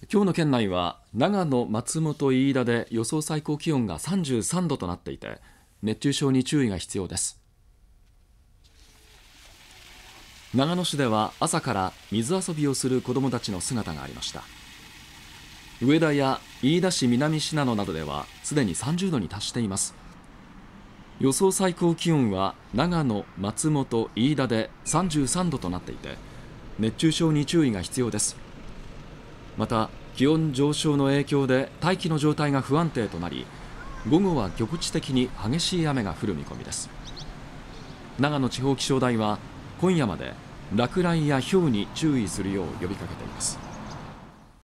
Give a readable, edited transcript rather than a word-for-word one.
今日の県内は長野、松本、飯田で予想最高気温が33度となっていて、熱中症に注意が必要です。長野市では朝から水遊びをする子どもたちの姿がありました。上田や飯田市南信濃などではすでに30度に達しています。予想最高気温は長野、松本、飯田で33度となっていて、熱中症に注意が必要です。また気温上昇の影響で大気の状態が不安定となり、午後は局地的に激しい雨が降る見込みです。長野地方気象台は今夜まで落雷や雹に注意するよう呼びかけています。